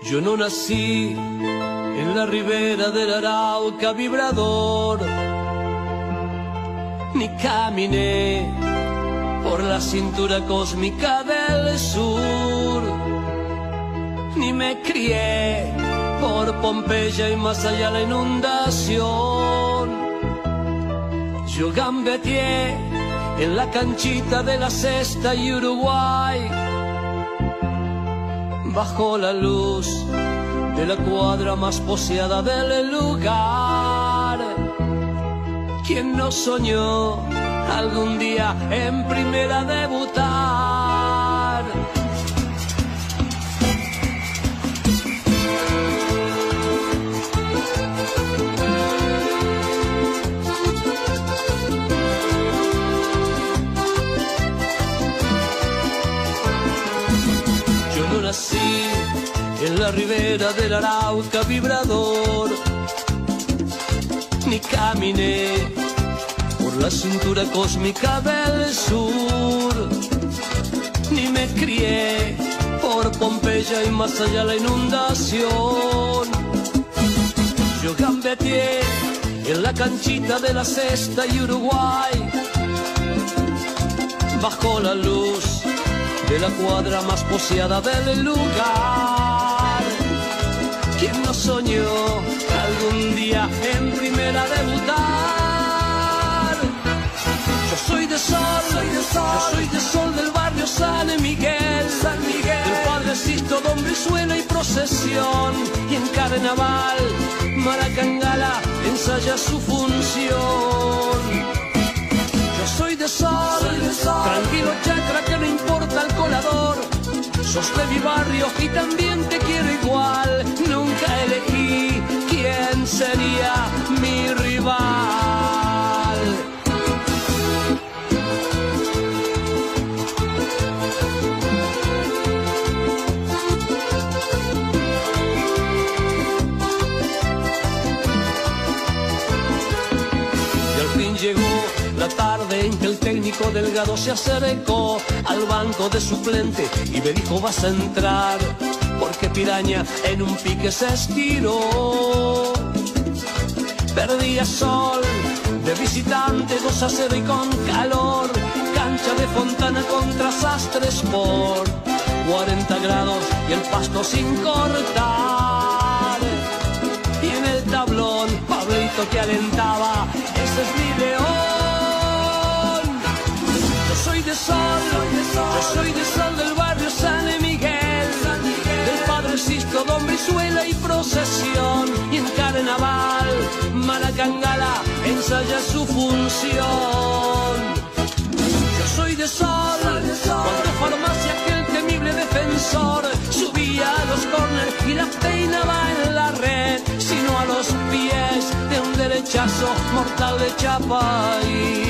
Yo no nací en la ribera del Arauca vibrador, ni caminé por la cintura cósmica del sur, ni me crié por Pompeya y más allá la inundación. Yo gambeteé en la canchita de la Cesta y Uruguay, bajo la luz de la cuadra más poseada del lugar. ¿Quién no soñó algún día en primera debutar? Yo no nací en la ribera del Arauca vibrador, ni caminé por la cintura cósmica del sur, ni me crié por Pompeya y más allá la inundación. Yo gambeteé en la canchita de la Cesta y Uruguay, bajo la luz de la cuadra más poseada del lugar. ¿Quién no soñó algún día en primera debutar? Yo soy de sol, yo soy de sol del barrio San Miguel, del Padre Sisto, Don Brizuela y Procesión. Y en carnaval, Maracangala ensaya su función. Yo soy de sol, tranquilo chacra que no importa el colador. Sos de mi barrio y también te quiero igual. Nunca elegí quién sería mi rival. Y al fin llegó la tarde en que el técnico Delgado se acercó al banco de suplente y me dijo: vas a entrar, porque Piraña en un pique se estiró. Perdía Sol de visitante 2-0 y con calor, cancha de Fontana contra Sastre Sport, 40 grados y el pasto sin cortar. Y en el tablón Pablito que alentaba: ese es mi león. Yo soy de sol, yo soy de sol del barrio San Miguel, del Padre Sisto, Don Brizuela y Procesión. Y en carnaval, Maracangala ensaya su función. Yo soy de sol, cuando Farmacia, aquel temible defensor, subía a los corners y la peinaba en la red, sino a los pies de un derechazo mortal de Chapay.